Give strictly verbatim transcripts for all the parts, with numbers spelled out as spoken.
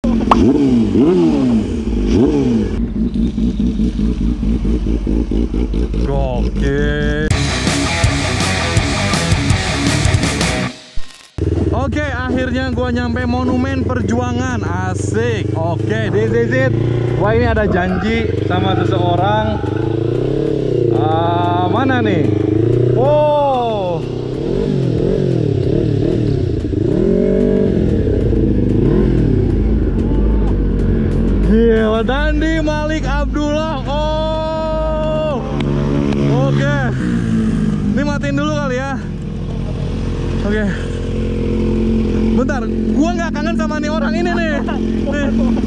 Oke. Oke, akhirnya gua nyampe Monumen Perjuangan. Asik. Oke, this is it. Wah, ini ada janji sama seseorang. Uh, mana nih? Oh. Gila, Dandi Malik Abdullah. Oh. Oke. Ini matiin dulu kali ya. Oke. Bentar, gua nggak kangen sama nih orang ini nih. Nih.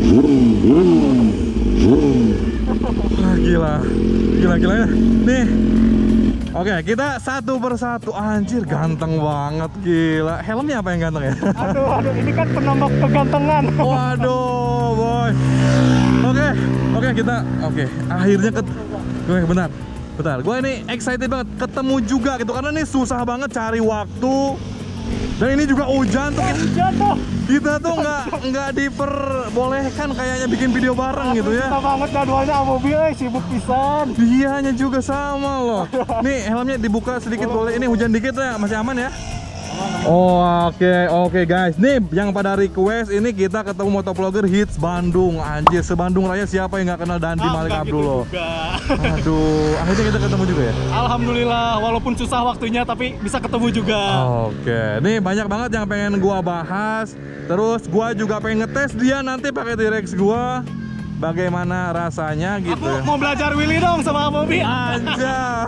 Ah, gila, gila, gila ya. Nih. Oke, kita satu persatu. Anjir, ganteng banget, gila. Helmnya apa yang ganteng ya? Aduh, aduh, ini kan penambah kegantengan. Waduh, boy. Oke, oke kita, oke. Akhirnya ket, oke, bentar, bentar. Gue ini excited banget ketemu juga gitu karena ini susah banget cari waktu. Dan ini juga hujan tuh. Hujan tuh. Kita tuh nggak nggak diperbolehkan kayaknya bikin video bareng gitu ya. Susah banget jadwalnya Abobi, eh sibuk pisan. Dianya juga sama loh. Nih helmnya dibuka sedikit boleh. Ini hujan dikit ya, masih aman ya? Oh oke okay, oke okay, guys. Nih yang pada request ini kita ketemu motovlogger hits Bandung. Anjir, se-Bandung Raya siapa yang nggak kenal Dandi ah, Malik Abdullah? Gitu Aduh, akhirnya kita ketemu juga ya. Alhamdulillah, walaupun susah waktunya tapi bisa ketemu juga. Oke, okay. Nih banyak banget yang pengen gua bahas. Terus gua juga pengen ngetes dia nanti pakai T-Rex gua. Bagaimana rasanya gitu. Aku mau belajar Willy dong sama Abobi. Anjay.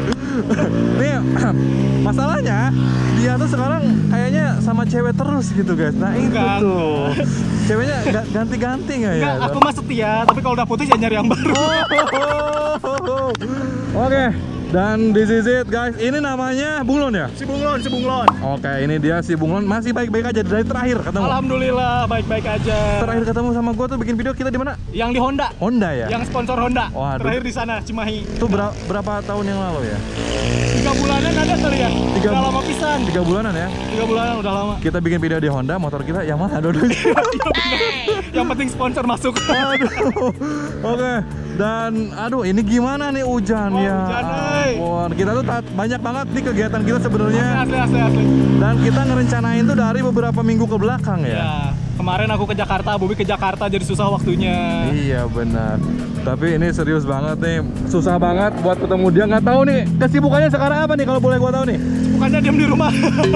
Nih masalahnya dia tuh sekarang kayaknya sama cewek terus gitu guys. Nah itu Enggak. tuh ceweknya ganti-ganti nggak ya? Enggak, aku mah setia, tapi kalau udah putus ya nyari yang baru. Oh, oh, oh. Oke, okay. Dan this is it guys. Ini namanya Bunglon ya? Si Bunglon, si Bunglon. Oke, okay, ini dia si Bunglon. Masih baik-baik aja dari terakhir ketemu. Alhamdulillah baik-baik aja. Terakhir ketemu sama gua tuh bikin video kita di mana? Yang di Honda. Honda ya? Yang sponsor Honda. Waduh. Terakhir di sana Cimahi. Itu ber berapa tahun yang lalu ya? Tiga bulanan ada kali ya? Tiga, udah lama pisan. Tiga bulanan ya? Tiga bulanan udah lama. Kita bikin video di Honda, motor kita Yamaha dua-duanya. Yang penting sponsor masuk. Aduh. Oke. Okay. Dan aduh ini gimana nih hujan oh, ya? Hujan, ampun. Kita tuh banyak banget nih kegiatan kita sebenarnya. Asli, asli, asli. Dan kita ngerencanain tuh dari beberapa minggu ke belakang ya. Ya. Kemarin aku ke Jakarta, Bobi ke Jakarta jadi susah waktunya. Iya benar. Tapi ini serius banget nih, susah banget buat ketemu dia. Nggak tahu nih kesibukannya sekarang apa nih kalau boleh gua tahu nih. Bukannya diam di rumah.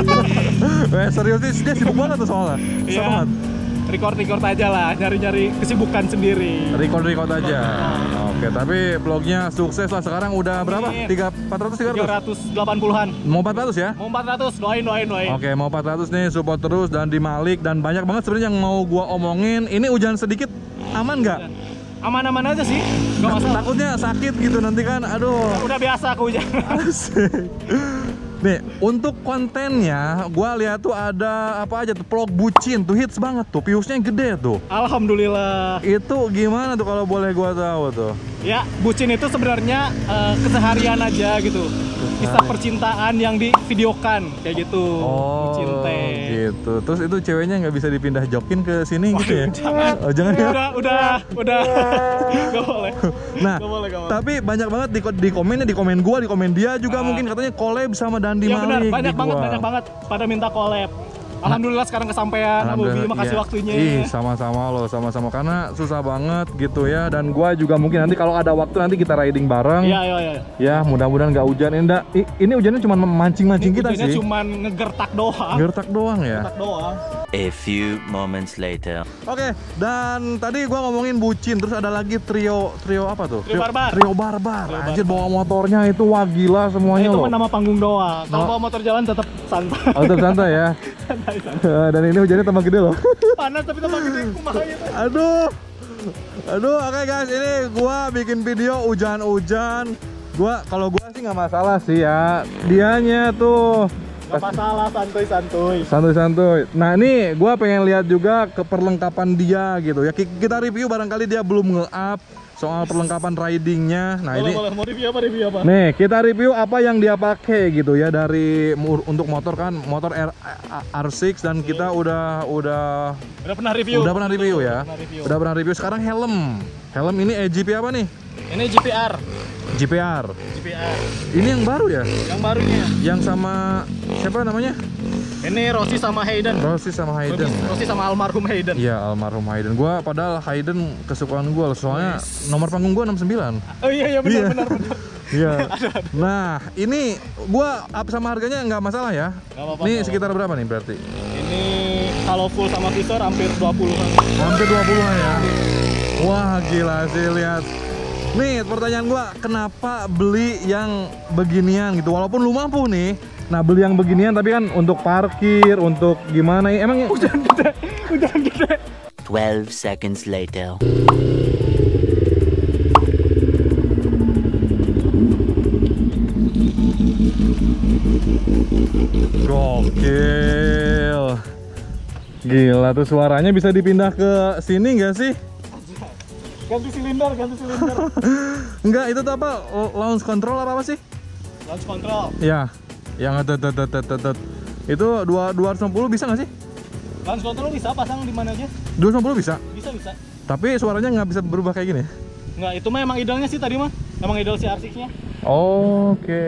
eh, serius nih, dia sibuk banget tuh soalnya. Susah iya. banget. Record-record aja lah, nyari-nyari kesibukan sendiri. Record-record aja. Oke, tapi vlognya sukses lah. Sekarang udah berapa? tiga empat ratus tiga ratus delapan puluhan. Mau empat ratus ya? Mau empat ratus, doain doain doain. Oke, mau empat ratus nih, support terus dan di Malik dan banyak banget sebenarnya yang mau gua omongin. Ini hujan sedikit aman nggak? Aman-aman aja sih. Nggak masalah. Takutnya sakit gitu nanti kan. Aduh. Udah biasa aku hujan. Asik. Nih, untuk kontennya, gua lihat tuh ada apa aja tuh, vlog bucin tuh hits banget tuh, viewsnya gede tuh. Alhamdulillah. Itu gimana tuh kalau boleh gua tahu tuh? Ya, bucin itu sebenarnya uh, keseharian aja gitu. Kisah percintaan yang divideokan kayak gitu. Oh, bucin teh. Gitu. Terus itu ceweknya nggak bisa dipindah jokin ke sini oh, gitu ya? Jangan. Oh, jangan ya? Udah, udah, udah. Gak boleh. Nah, gak boleh, gak boleh. tapi banyak banget di, di komennya, di komen gua, di komen dia juga ah. mungkin katanya collab sama Dandi ya, Malik. Benar, banyak di banget, gua. banyak banget pada minta collab. Alhamdulillah sekarang kesampaian, Abobi, makasih iya. waktunya. Ih, sama-sama loh, sama-sama karena susah banget gitu ya. Dan gua juga mungkin nanti kalau ada waktu nanti kita riding bareng. Iya, iya, iya. Ya, mudah-mudahan nggak hujan. Enggak, ini hujannya cuma memancing-mancing kita sih. Hujannya cuma ngegertak doang. Gertak doang ya. Gertak doang. A few moments later. Oke, dan tadi gua ngomongin bucin, terus ada lagi trio trio apa tuh? Trio barbar. Trio barbar. Trio Anjir bawa motornya itu wah gila semuanya nah, itu loh. Itu nama panggung doang. Kalau no. bawa motor jalan tetap santai. Oh, tetap santai ya. santai, santai. Dan ini hujannya tambah gede loh. Panas tapi tambah gede kumahnya. Aduh. Aduh, oke okay guys, ini gua bikin video hujan-hujan. Gua kalau gua sih nggak masalah sih ya. Dianya tuh Gak masalah, santuy-santuy. Santuy-santuy. Nah ini gue pengen lihat juga ke perlengkapan dia gitu ya. Kita review barangkali dia belum nge-up soal perlengkapan ridingnya. Nah boleh, ini boleh. Mau review apa? Review apa? nih kita review apa yang dia pakai gitu ya dari mur- untuk motor kan motor R, R enam dan kita udah udah Udah pernah review. udah pernah review ya. Pernah review. Udah pernah review. Sekarang helm. Helm ini E G P apa nih? Ini G P R. G P R. G P R. Ini yang baru ya? Yang barunya. Yang sama siapa namanya? Ini Rossi sama Hayden. Rossi sama Hayden. Rossi sama almarhum Hayden. Iya, almarhum Hayden. Gua padahal Hayden kesukaan gua loh, soalnya nomor panggung gua enam puluh sembilan. Oh iya iya benar Iya. benar benar. Iya. Nah, ini gua up sama harganya nggak masalah ya. Nggak apa-apa, Ini nggak sekitar berapa nih berarti? Ini kalau full sama visor hampir dua puluhan. Hampir dua puluhan ya. Wah, gila sih lihat. Nih, pertanyaan gua, kenapa beli yang beginian gitu? Walaupun lu mampu nih. Nah, beli yang beginian tapi kan untuk parkir, untuk gimana ya? Emang Udah gede, udah gede. twelve seconds later. gokil. Gila tuh suaranya bisa dipindah ke sini nggak sih? Ganti silinder, ganti silinder. Enggak, itu tuh apa? Launch control apa apa sih? Launch control. Ya, yang tet tet tet tet tet. Itu dua dua ratus enam puluh bisa nggak sih? Launch control bisa pasang di mana aja? dua ratus enam puluh bisa. Bisa bisa. Tapi suaranya nggak bisa berubah kayak gini. Nggak, itu mah emang idealnya sih tadi mah. Emang ideal si R enam-nya. Oke.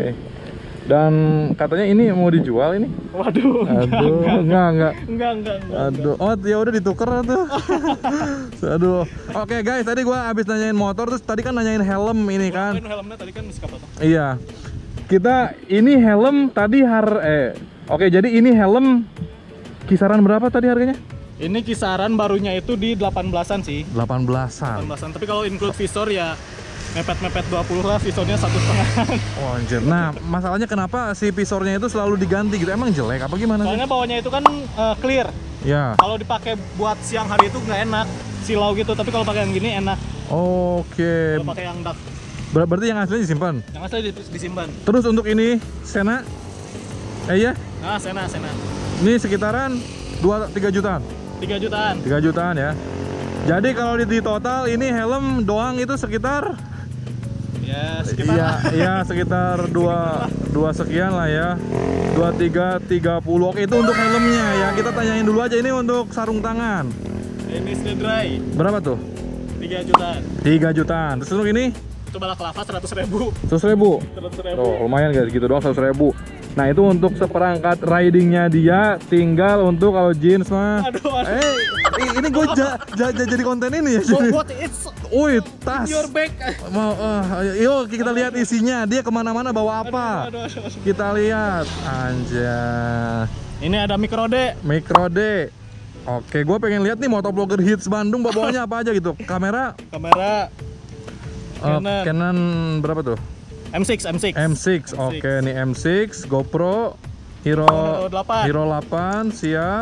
Dan katanya ini mau dijual ini. Waduh. Aduh, enggak enggak. Enggak, enggak, enggak. Aduh, oh ya udah ditukar tuh. Aduh. Oke guys, tadi gua habis nanyain motor terus tadi kan nanyain helm ini kan. Kan helmnya tadi kan misi apa tuh? Iya. Kita ini helm tadi har eh oke, jadi ini helm kisaran berapa tadi harganya? Ini kisaran barunya itu di delapan belasan sih. delapan belasan. delapan belasan. Tapi kalau include visor ya mepet-mepet dua puluh lah, visornya satu setengah. Oh anjir. Nah, masalahnya kenapa si visornya itu selalu diganti gitu? Emang jelek apa gimana sih? Soalnya bawahnya itu kan uh, clear. Ya. Kalau dipakai buat siang hari itu nggak enak, silau gitu. Tapi kalau pakai yang gini enak. Oke. Kalau pakai yang dark, Ber- berarti yang aslinya disimpan. yang asli di- disimpan. Terus untuk ini Sena, eh iya, Nah, Sena, Sena. ini sekitaran dua tiga jutaan. tiga jutaan. tiga jutaan ya. Jadi kalau di, di total ini helm doang itu sekitar Ya, sekitar iya iya sekitar dua dua sekian lah ya. dua tiga tiga puluh. Oke, itu untuk helmnya ya. Kita tanyain dulu aja ini untuk sarung tangan. ini stay dry Berapa tuh? tiga jutaan. tiga jutaan. Terus untuk ini Itu balaklava seratus ribu. seratus ribu. seratus ribu. Tuh, lumayan guys, gitu doang seratus ribu. Nah, itu untuk seperangkat ridingnya dia, tinggal untuk kalau jeans mah. Aduh, aduh. Eh, i- ini gue ja, ja- ja- jadi konten ini ya. So jadi. what is Wih, tas. your bag? Mau, eh, yuk kita lihat isinya. Dia kemana-mana bawa apa? Aduh, aduh, aduh. Kita lihat. Anjay. Ini ada micro D. Micro D. Oke, gue pengen lihat nih motovlogger hits Bandung bawanya apa aja gitu. Kamera Kamera eh, Canon. Canon berapa tuh? M enam, M enam. M enam. Oke, nih M enam, GoPro Hero Hero delapan. Hero delapan siap.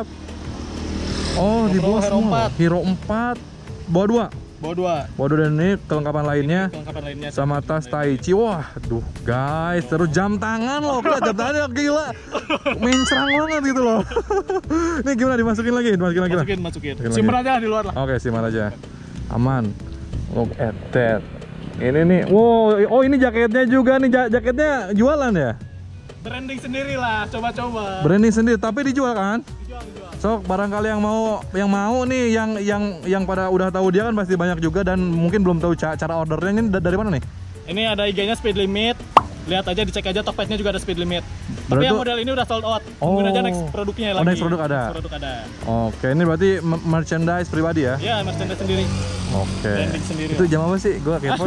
Oh, di bawah GoPro Hero semua. empat. Hero empat. Bawa dua. Bawa dua. Bawa dua dan ini kelengkapan lainnya. Kelengkapan lainnya. Sama tas Taichi. Wah, aduh guys, terus jam tangan loh, gila, jam tangannya gila, mencrang banget gitu loh. Ini gimana dimasukin lagi? Dimasukin lagi lah. Masukin, masukin. Masukin Simpen lagi. aja di luar lah. Oke, simpan aja, aman. Look at that. Ini nih, wow, oh ini jaketnya juga nih, ja- jaketnya jualan ya? Branding sendiri lah, coba-coba. Branding sendiri, tapi dijual kan? Dijual, dijual. Sok barangkali yang mau, yang mau nih, yang yang yang pada udah tahu dia kan pasti banyak juga dan mungkin belum tahu ca- cara ordernya. Ini da- dari mana nih? Ini ada I G-nya speed limit. Lihat aja, dicek aja Tokped-nya juga ada speed limit. Tapi Berarti- yang model ini udah sold out. Oh. Mungkin aja next produknya Oh, lagi. next produk ada. Next produk ada. Oke, ini berarti m- merchandise pribadi ya? Ya, merchandise sendiri. Oke. Branding sendiri Itu lah. jam apa sih? Gua kepo.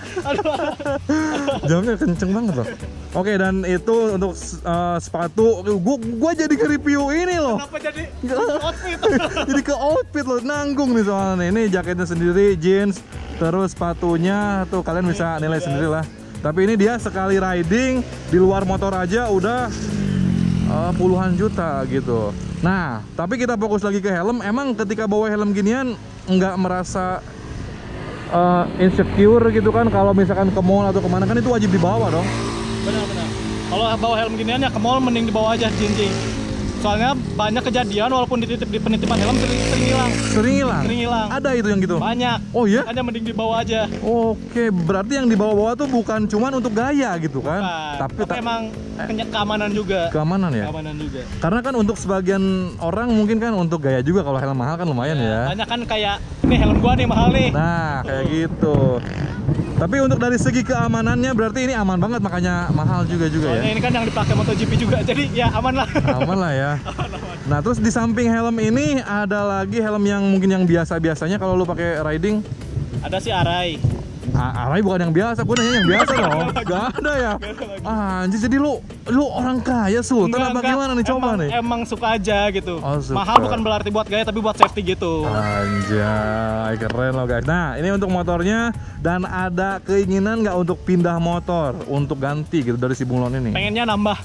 Jamnya kenceng banget loh. Oke, dan itu untuk uh, sepatu. Gua gua jadi ke review ini loh. Kenapa jadi outfit? Jadi ke outfit loh, nanggung nih soalnya. Ini jaketnya sendiri, jeans, terus sepatunya tuh kalian bisa nilai sendiri lah. Tapi ini dia sekali riding di luar motor aja udah uh, puluhan juta gitu. Nah, tapi kita fokus lagi ke helm. Emang ketika bawa helm ginian nggak merasa uh, insecure gitu kan? Kalau misalkan ke mall atau kemana kan itu wajib dibawa dong. Benar-benar. Kalau bawa helm ginian ya ke mall mending dibawa aja jinjing. Soalnya banyak kejadian walaupun dititip di penitipan helm sering, sering hilang. Sering hilang? Sering hilang. Ada itu yang gitu? Banyak. Oh iya? Hanya mending dibawa aja. Oke, berarti yang dibawa-bawa tuh bukan cuman untuk gaya gitu kan? Bukan. Tapi, Tapi ta- emang kenya- keamanan juga. keamanan ya? Keamanan juga. Karena kan untuk sebagian orang mungkin kan untuk gaya juga, kalau helm mahal kan lumayan ya. Banyak kan kayak, ini helm gua nih mahal nih. Nah, kayak gitu. Tapi untuk dari segi keamanannya berarti ini aman banget, makanya mahal juga juga Soalnya ya. ini kan yang dipakai MotoGP juga, jadi ya aman lah. Aman lah ya. Nah, terus di samping helm ini ada lagi helm yang mungkin yang biasa-biasanya kalau lu pakai riding. Ada si Arai. Ah, Arai bukan yang biasa, gue nanya yang biasa dong. Gak ada ya. Ah, anjir, jadi lu lu orang kaya Sultan Enggak, apa enggak. gimana nih, coba emang, nih? Emang suka aja gitu. Oh, suka. Mahal bukan berarti buat gaya, tapi buat safety gitu. Anjay, keren loh guys. Nah, ini untuk motornya, dan ada keinginan nggak untuk pindah motor, untuk ganti gitu dari si bunglon ini? Pengennya nambah.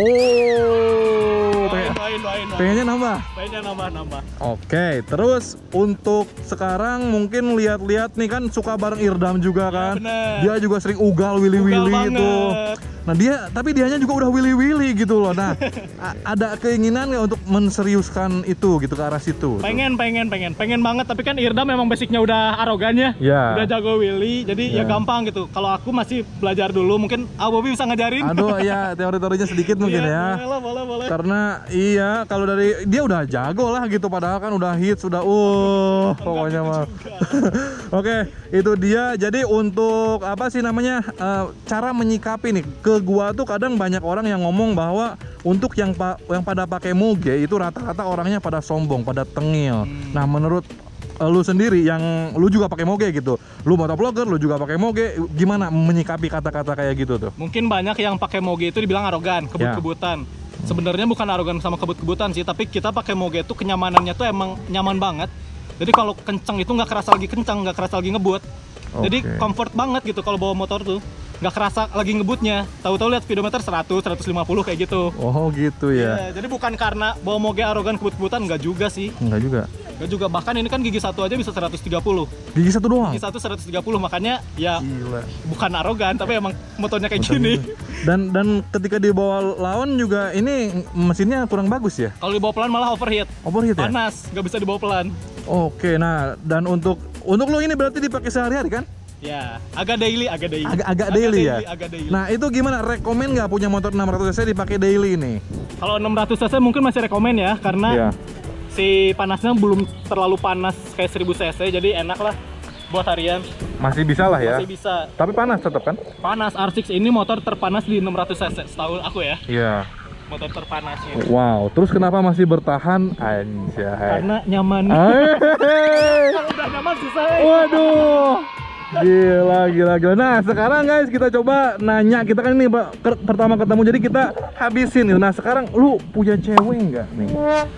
Oh, Doain, pengen, doain, doain, doain. pengennya nambah. Pengennya nambah, nambah. Oke, terus untuk sekarang mungkin lihat-lihat nih kan suka bareng Irdam juga kan. bener. Dia juga sering ugal willy-willy Ugal itu. banget. Nah dia, tapi dianya juga udah willy-willy gitu loh. Nah, a- ada keinginan nggak untuk menseriuskan itu gitu ke arah situ? Pengen, pengen, pengen, pengen banget. Tapi kan Irdam memang basicnya udah arogan ya. Ya. Udah jago Willy, jadi Ya. ya gampang gitu. Kalau aku masih belajar dulu, mungkin Ah Bobby bisa ngajarin. Aduh ya, teori-teorinya sedikit mungkin Iya, ya. Boleh, boleh, boleh. Karena iya, kalau dari dia udah jago lah gitu, padahal kan udah hits, sudah uh pokoknya mah. Oke, itu dia. Jadi untuk apa sih namanya, eh, cara menyikapi nih ke gua tuh kadang banyak orang yang ngomong bahwa untuk yang pa yang pada pakai moge itu rata-rata orangnya pada sombong, pada tengil. Nah, menurut eh, lu sendiri yang lu juga pakai moge gitu, lu motovlogger, lu juga pakai moge, gimana menyikapi kata-kata kayak gitu tuh? Mungkin banyak yang pakai moge itu dibilang arogan, kebut-kebutan. Sebenarnya bukan arogan sama kebut-kebutan sih, tapi kita pakai moge itu kenyamanannya tuh emang nyaman banget. Jadi kalau kenceng itu nggak kerasa lagi kenceng, nggak kerasa lagi ngebut. Jadi Oke. comfort banget gitu kalau bawa motor tuh. Nggak kerasa lagi ngebutnya. Tahu-tahu lihat speedometer seratus, seratus lima puluh kayak gitu. Oh gitu ya. Iya, jadi bukan karena bawa moge arogan kebut-kebutan, nggak juga sih. Enggak juga. Nggak juga, bahkan ini kan gigi satu aja bisa seratus tiga puluh. Gigi satu doang. Gigi satu seratus tiga puluh, makanya ya Gila. bukan arogan, tapi emang motornya kayak gini. Dan dan ketika dibawa lawan juga ini mesinnya kurang bagus ya? Kalau dibawa pelan malah overheat. Overheat ya? Panas, nggak bisa dibawa pelan. Oke, nah dan untuk untuk lo ini berarti dipakai sehari-hari kan? Ya, agak daily, agak daily. Agak agak daily, ya. Agak daily. Nah, itu gimana? Rekomen nggak punya motor enam ratus cc dipakai daily ini? Kalau enam ratus cc mungkin masih rekomen ya, karena Iya. si panasnya belum terlalu panas kayak seribu cc, jadi enak lah buat harian. Masih bisa lah ya. Masih bisa. Tapi panas tetap kan? Panas, R enam ini motor terpanas di enam ratus cc, setahu aku ya. Iya. Motor terpanasnya. Wow, terus kenapa masih bertahan? Anjay. Karena nyaman. Hey. Kalau udah nyaman susah. eh. Waduh. Gila, gila, gila. Nah, sekarang guys kita coba nanya. Kita kan ini Pak, ke- pertama ketemu, jadi kita habisin nih. Nah, sekarang lu punya cewek nggak nih?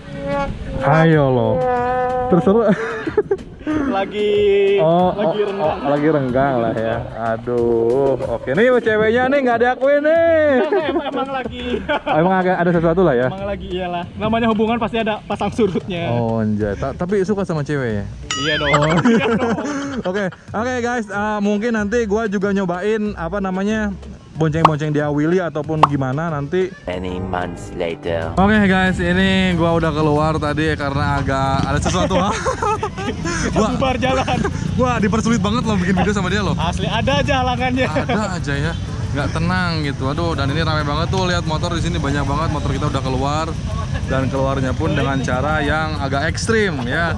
Ayo lo. Terserah. Lagi Oh, lagi oh, renggang. oh, lagi renggang lah ya. Aduh. Oke, nih ceweknya nih nggak diakuin nih. emang, emang lagi. Oh, emang agak ada sesuatu lah ya. Emang lagi iyalah. Namanya hubungan pasti ada pasang surutnya. Oh, anjay. Ta- tapi suka sama cewek ya? Iya dong. Oh. Iya dong. Oke, oke guys, uh, mungkin nanti gua juga nyobain apa namanya bonceng-bonceng dia Willy ataupun gimana nanti. Many months later. Oke guys, ini gua udah keluar tadi karena agak ada sesuatu. gua Bubar jalan. gua dipersulit banget loh bikin video sama dia loh. Asli ada aja halangannya. Ada aja ya, nggak tenang gitu. Aduh, dan ini ramai banget tuh, lihat motor di sini banyak banget. Motor kita udah keluar dan keluarnya pun dengan cara yang agak ekstrim ya.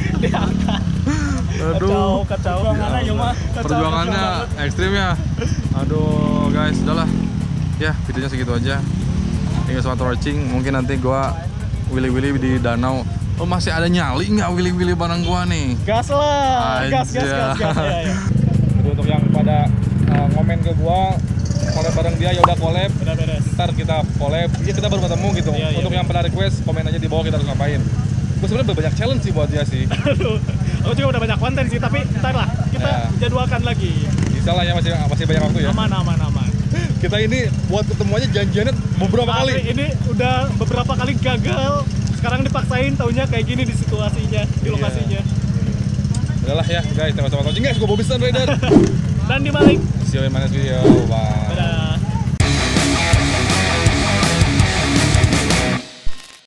Aduh. Kacau, kacau. Perjuangannya ya mah. Kacau, Perjuangannya kacau ekstrim ya. Aduh guys, udahlah. Ya, videonya segitu aja. Thank you so much for watching. Mungkin nanti gua willy-willy di danau. Oh, masih ada nyali nggak willy-willy bareng gua nih? Gas lah. Gas, gas, gas, gas. Ya, ya. Jadi untuk yang pada uh, ngomen ke gua collab bareng dia, ya udah collab. Udah beres. Ntar kita collab, ya kita baru ketemu gitu. Iya, iya, untuk iya. yang pada request, komen aja di bawah kita harus ngapain. Gue sebenarnya banyak challenge sih buat dia sih. Aduh. Aku juga udah banyak konten sih, tapi ntar lah kita Ya. jadwalkan lagi. Bisa lah ya, masih masih banyak waktu ya. Aman, aman, aman. Kita ini buat ketemu aja janjiannya beberapa Asli, kali. ini udah beberapa kali gagal. Sekarang dipaksain, taunya kayak gini di situasinya, di lokasinya. Udahlah ya guys, terima kasih watching guys. Gue Bobby Sun Rider. Dan di balik See you in my next video. Bye.